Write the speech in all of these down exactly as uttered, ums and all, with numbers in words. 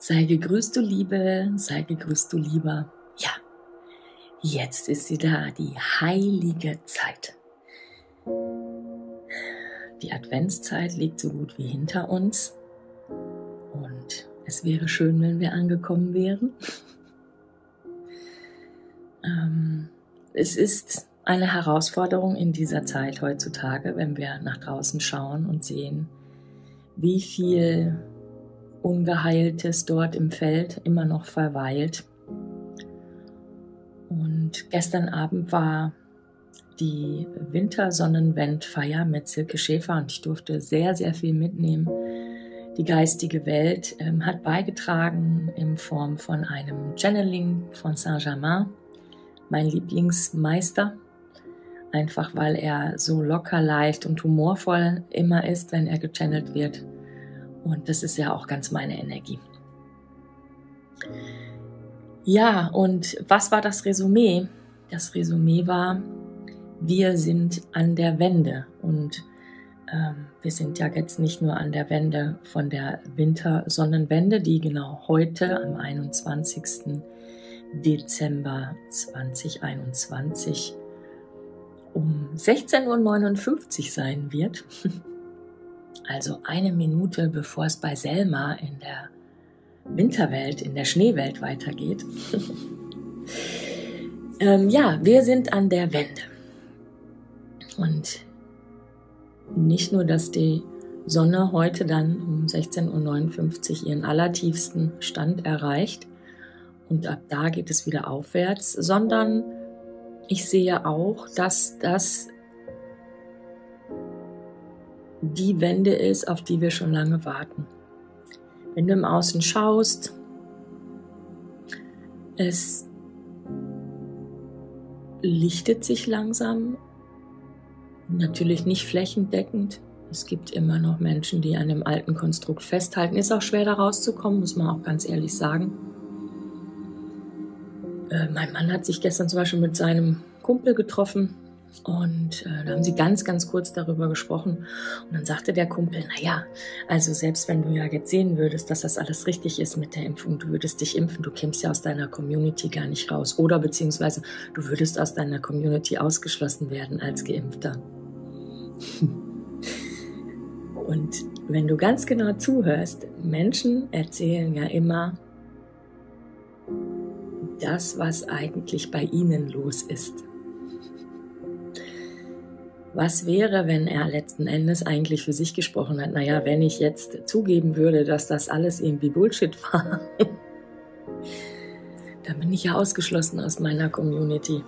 Sei gegrüßt, du Liebe, sei gegrüßt, du Lieber. Ja, jetzt ist sie da, die heilige Zeit. Die Adventszeit liegt so gut wie hinter uns und es wäre schön, wenn wir angekommen wären. ähm, es ist eine Herausforderung in dieser Zeit heutzutage, wenn wir nach draußen schauen und sehen, wie viel Ungeheiltes dort im Feld immer noch verweilt. Und gestern Abend war die Wintersonnenwendfeier mit Silke Schäfer und ich durfte sehr, sehr viel mitnehmen. Die geistige Welt ähm, hat beigetragen in Form von einem Channeling von Saint-Germain, mein Lieblingsmeister, einfach weil er so locker, leicht und humorvoll immer ist, wenn er gechannelt wird. Und das ist ja auch ganz meine Energie. Ja, und was war das Resümee? Das Resümee war, wir sind an der Wende. Und ähm, wir sind ja jetzt nicht nur an der Wende von der Wintersonnenwende, die genau heute am einundzwanzigsten Dezember zweitausendeinundzwanzig um sechzehn Uhr neunundfünfzig sein wird. Also eine Minute, bevor es bei Selma in der Winterwelt, in der Schneewelt weitergeht. ähm, ja, wir sind an der Wende. Und nicht nur, dass die Sonne heute dann um sechzehn Uhr neunundfünfzig ihren allertiefsten Stand erreicht und ab da geht es wieder aufwärts, sondern ich sehe auch, dass das die Wende ist, auf die wir schon lange warten. Wenn du im Außen schaust, es lichtet sich langsam, natürlich nicht flächendeckend. Es gibt immer noch Menschen, die an dem alten Konstrukt festhalten. Ist auch schwer da rauszukommen, muss man auch ganz ehrlich sagen. Äh, mein Mann hat sich gestern zum Beispiel mit seinem Kumpel getroffen. Und äh, da haben sie ganz, ganz kurz darüber gesprochen. Und dann sagte der Kumpel, naja, also selbst wenn du ja jetzt sehen würdest, dass das alles richtig ist mit der Impfung, du würdest dich impfen, du kämst ja aus deiner Community gar nicht raus. Oder beziehungsweise du würdest aus deiner Community ausgeschlossen werden als Geimpfter. Und wenn du ganz genau zuhörst, Menschen erzählen ja immer das, was eigentlich bei ihnen los ist. Was wäre, wenn er letzten Endes eigentlich für sich gesprochen hat? Naja, wenn ich jetzt zugeben würde, dass das alles irgendwie Bullshit war, dann bin ich ja ausgeschlossen aus meiner Community.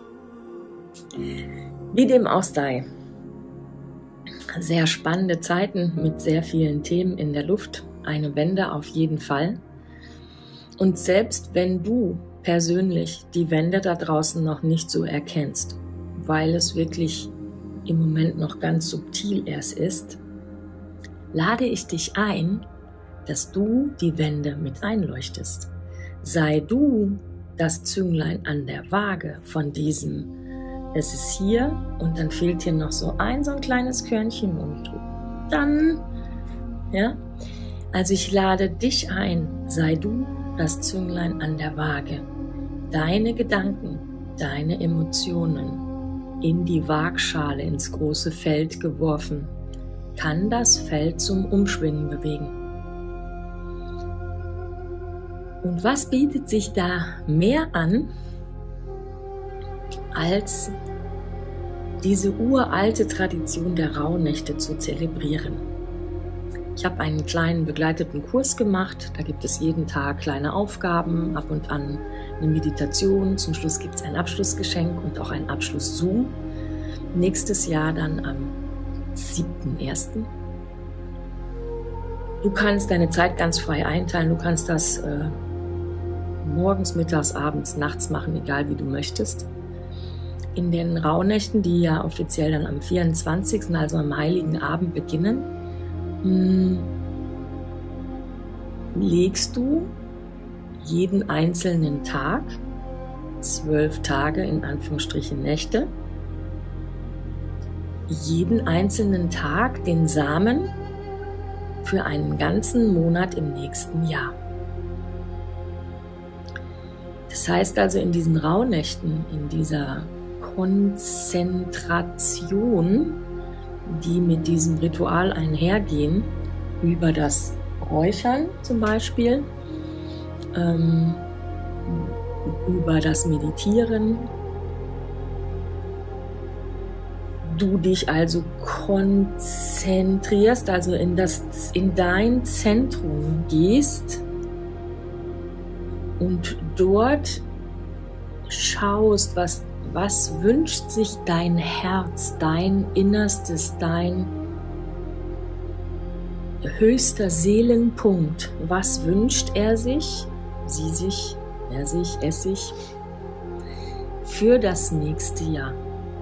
Wie dem auch sei. Sehr spannende Zeiten mit sehr vielen Themen in der Luft. Eine Wende auf jeden Fall. Und selbst wenn du persönlich die Wende da draußen noch nicht so erkennst, weil es wirklich im Moment noch ganz subtil erst ist, lade ich dich ein, dass du die Wende mit einleuchtest. Sei du das Zünglein an der Waage von diesem, es ist hier und dann fehlt hier noch so ein, so ein kleines Körnchen und dann, ja, also ich lade dich ein, sei du das Zünglein an der Waage, deine Gedanken, deine Emotionen, in die Waagschale, ins große Feld geworfen, kann das Feld zum Umschwingen bewegen. Und was bietet sich da mehr an, als diese uralte Tradition der Rauhnächte zu zelebrieren? Ich habe einen kleinen begleiteten Kurs gemacht, da gibt es jeden Tag kleine Aufgaben, ab und an eine Meditation, zum Schluss gibt es ein Abschlussgeschenk und auch ein Abschluss-Zoom. Nächstes Jahr dann am siebten ersten Du kannst deine Zeit ganz frei einteilen, du kannst das äh, morgens, mittags, abends, nachts machen, egal wie du möchtest. In den Rauhnächten, die ja offiziell dann am vierundzwanzigsten, also am Heiligen Abend beginnen, mh, legst du jeden einzelnen Tag, zwölf Tage in Anführungsstrichen Nächte, jeden einzelnen Tag den Samen für einen ganzen Monat im nächsten Jahr. Das heißt also, in diesen Rauhnächten, in dieser Konzentration, die mit diesem Ritual einhergehen, über das Räuchern zum Beispiel, ähm, über das Meditieren, du dich also konzentrierst, also in, das, in dein Zentrum gehst und dort schaust, was, was wünscht sich dein Herz, dein Innerstes, dein höchster Seelenpunkt. Was wünscht er sich, sie sich, er sich, es sich für das nächste Jahr?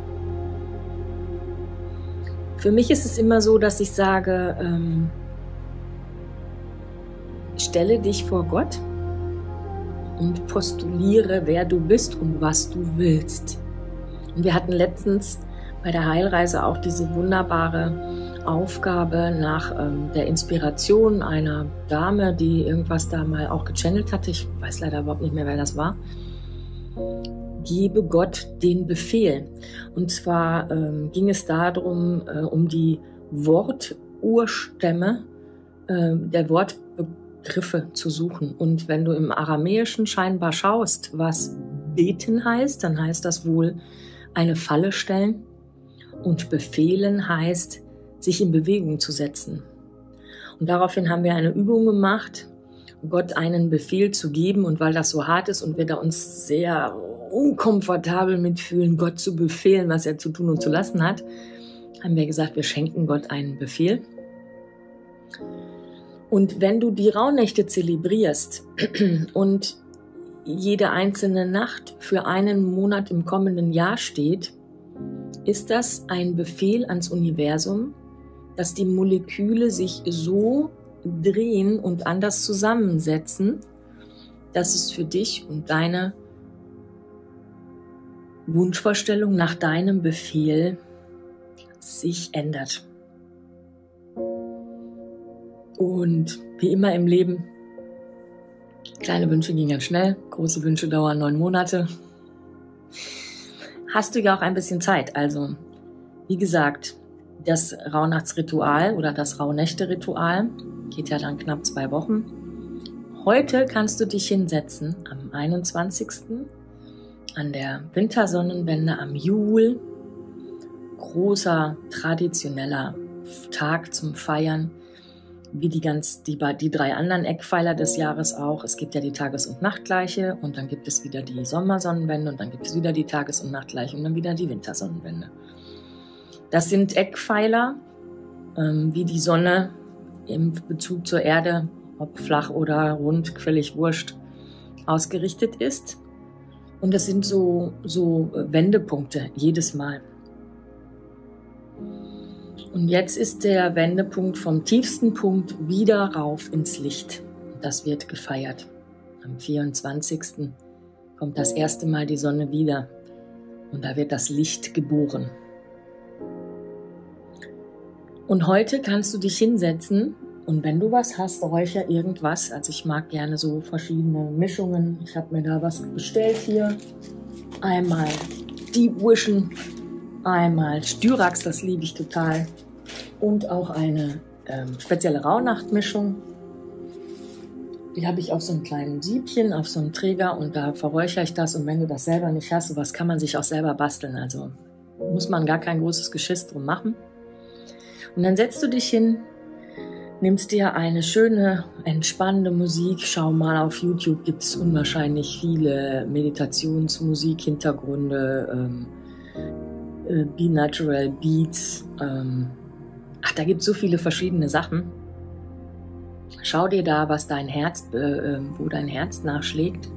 Für mich ist es immer so, dass ich sage, ähm, stelle dich vor Gott und postuliere, wer du bist und was du willst. Und wir hatten letztens bei der Heilreise auch diese wunderbare Aufgabe nach ähm, der Inspiration einer Dame, die irgendwas da mal auch gechannelt hatte. Ich weiß leider überhaupt nicht mehr, wer das war. Gebe Gott den Befehl. Und zwar ähm, ging es darum, äh, um die Worturstämme äh, der Wortbegriffe zu suchen. Und wenn du im Aramäischen scheinbar schaust, was beten heißt, dann heißt das wohl eine Falle stellen. Und befehlen heißt, sich in Bewegung zu setzen. Und daraufhin haben wir eine Übung gemacht, Gott einen Befehl zu geben. Und weil das so hart ist und wir da uns sehr unkomfortabel mitfühlen, Gott zu befehlen, was er zu tun und zu lassen hat, haben wir gesagt, wir schenken Gott einen Befehl. Und wenn du die Rauhnächte zelebrierst und jede einzelne Nacht für einen Monat im kommenden Jahr steht, ist das ein Befehl ans Universum, dass die Moleküle sich so drehen und anders zusammensetzen, dass es für dich und deine Wunschvorstellung nach deinem Befehl sich ändert. Und wie immer im Leben, kleine Wünsche gehen ganz schnell, große Wünsche dauern neun Monate. Hast du ja auch ein bisschen Zeit. Also, wie gesagt, das Rauhnachtsritual oder das Rauhnächte-Ritual geht ja dann knapp zwei Wochen. Heute kannst du dich hinsetzen am einundzwanzigsten an der Wintersonnenwende am Jul. Großer, traditioneller Tag zum Feiern, wie die, ganz, die, die drei anderen Eckpfeiler des Jahres auch. Es gibt ja die Tages- und Nachtgleiche und dann gibt es wieder die Sommersonnenwende und dann gibt es wieder die Tages- und Nachtgleiche und dann wieder die Wintersonnenwende. Das sind Eckpfeiler, ähm, wie die Sonne im Bezug zur Erde, ob flach oder rund, völlig wurscht, ausgerichtet ist. Und das sind so, so Wendepunkte jedes Mal. Und jetzt ist der Wendepunkt vom tiefsten Punkt wieder rauf ins Licht. Das wird gefeiert. Am vierundzwanzigsten kommt das erste Mal die Sonne wieder und da wird das Licht geboren. Und heute kannst du dich hinsetzen und wenn du was hast, räucher irgendwas. Also ich mag gerne so verschiedene Mischungen. Ich habe mir da was bestellt hier. Einmal Deep Vision, einmal Styrax, das liebe ich total. Und auch eine ähm, spezielle Rauhnachtmischung. Die habe ich auf so einem kleinen Siebchen, auf so einem Träger und da verräuchere ich das. Und wenn du das selber nicht hast, sowas kann man sich auch selber basteln. Also muss man gar kein großes Geschiss drum machen. Und dann setzt du dich hin, nimmst dir eine schöne, entspannende Musik. Schau mal, auf YouTube gibt es unwahrscheinlich viele Meditationsmusik-Hintergründe, ähm, äh, Be Natural Beats. Ähm, ach, da gibt es so viele verschiedene Sachen. Schau dir da, was dein Herz, äh, wo dein Herz nachschlägt.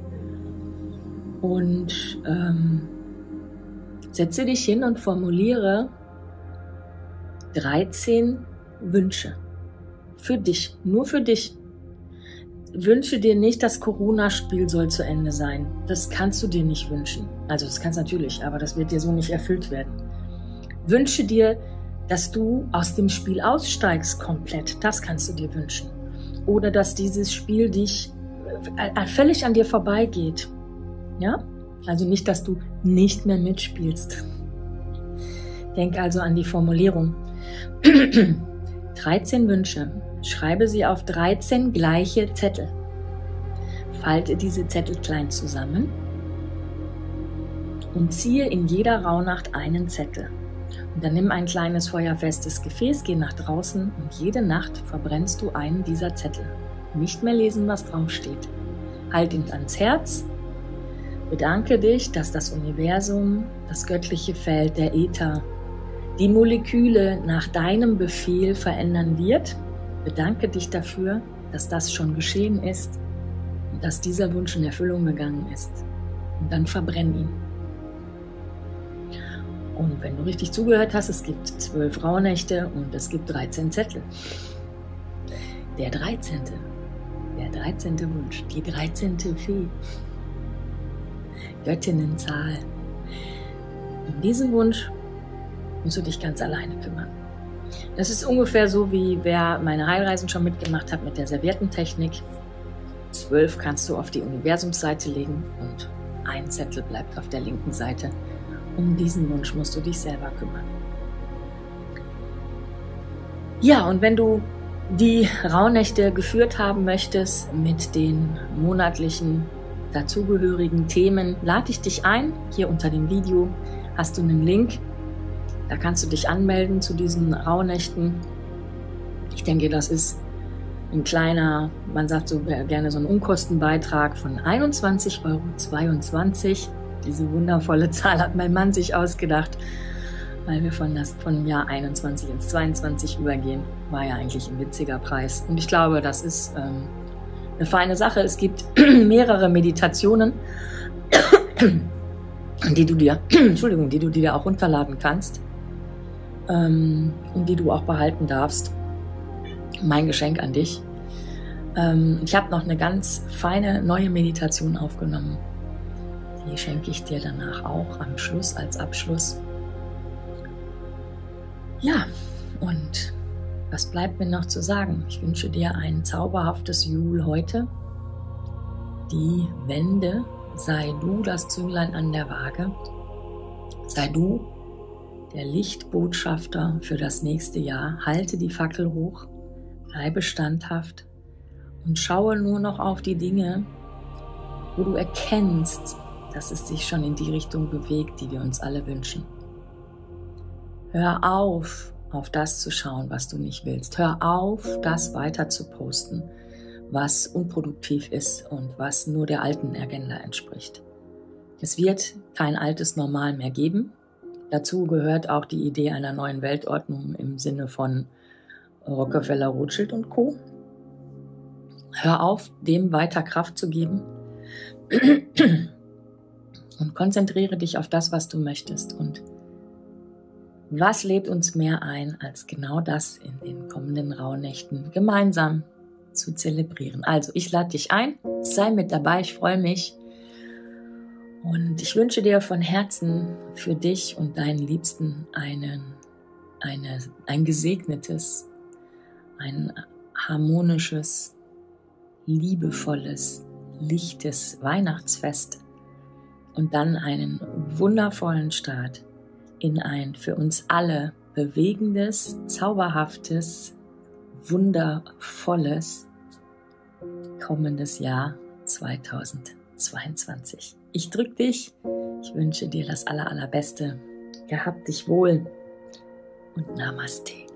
Und ähm, setze dich hin und formuliere dreizehn Wünsche. Für dich, nur für dich. Wünsche dir nicht, das Corona-Spiel soll zu Ende sein. Das kannst du dir nicht wünschen. Also das kannst du natürlich, aber das wird dir so nicht erfüllt werden. Wünsche dir, dass du aus dem Spiel aussteigst komplett. Das kannst du dir wünschen. Oder dass dieses Spiel dich äh, völlig an dir vorbeigeht. Ja? Also nicht, dass du nicht mehr mitspielst. Denk also an die Formulierung. dreizehn Wünsche. Schreibe sie auf dreizehn gleiche Zettel. Falte diese Zettel klein zusammen und ziehe in jeder Rauhnacht einen Zettel. Und dann nimm ein kleines feuerfestes Gefäß, geh nach draußen und jede Nacht verbrennst du einen dieser Zettel. Nicht mehr lesen, was draufsteht. Halt ihn ans Herz. Bedanke dich, dass das Universum, das göttliche Feld, der Äther, die Moleküle nach deinem Befehl verändern wird. Bedanke dich dafür, dass das schon geschehen ist und dass dieser Wunsch in Erfüllung gegangen ist. Und dann verbrenn ihn. Und wenn du richtig zugehört hast, es gibt zwölf Rauhnächte und es gibt dreizehn Zettel. Der dreizehnte. Der dreizehnte Wunsch, die dreizehnte Fee. Göttinnenzahl. Um diesen Wunsch musst du dich ganz alleine kümmern. Das ist ungefähr so, wie wer meine Heilreisen schon mitgemacht hat mit der Serviettentechnik. Zwölf kannst du auf die Universumsseite legen und ein Zettel bleibt auf der linken Seite. Um diesen Wunsch musst du dich selber kümmern. Ja, und wenn du die Rauhnächte geführt haben möchtest mit den monatlichen dazugehörigen Themen, lade ich dich ein. Hier unter dem Video hast du einen Link. Da kannst du dich anmelden zu diesen Rauhnächten. Ich denke, das ist ein kleiner, man sagt so gerne so ein Unkostenbeitrag von einundzwanzig Euro zweiundzwanzig. Diese wundervolle Zahl hat mein Mann sich ausgedacht, weil wir von das von Jahr einundzwanzig ins zweiundzwanzig übergehen. War ja eigentlich ein witziger Preis. Und ich glaube, das ist ähm, eine feine Sache. Es gibt mehrere Meditationen, die du dir, Entschuldigung, die du dir auch runterladen kannst ähm, und die du auch behalten darfst. Mein Geschenk an dich. Ähm, ich habe noch eine ganz feine neue Meditation aufgenommen. Die schenke ich dir danach auch am Schluss als Abschluss. Ja, und was bleibt mir noch zu sagen? Ich wünsche dir ein zauberhaftes Jul heute. Die Wende, sei du das Zünglein an der Waage. Sei du der Lichtbotschafter für das nächste Jahr. Halte die Fackel hoch, bleibe standhaft und schaue nur noch auf die Dinge, wo du erkennst, dass es sich schon in die Richtung bewegt, die wir uns alle wünschen. Hör auf, auf das zu schauen, was du nicht willst. Hör auf, das weiter zu posten, was unproduktiv ist und was nur der alten Agenda entspricht. Es wird kein altes Normal mehr geben. Dazu gehört auch die Idee einer neuen Weltordnung im Sinne von Rockefeller, Rothschild und Co. Hör auf, dem weiter Kraft zu geben. Und konzentriere dich auf das, was du möchtest. Und was lädt uns mehr ein, als genau das in den kommenden Rauhnächten gemeinsam zu zelebrieren? Also, ich lade dich ein, sei mit dabei, ich freue mich. Und ich wünsche dir von Herzen für dich und deinen Liebsten einen, eine, ein gesegnetes, ein harmonisches, liebevolles, lichtes Weihnachtsfest. Und dann einen wundervollen Start in ein für uns alle bewegendes, zauberhaftes, wundervolles kommendes Jahr zweitausendzweiundzwanzig. Ich drücke dich, ich wünsche dir das aller, allerbeste. Gehabt dich wohl und Namaste.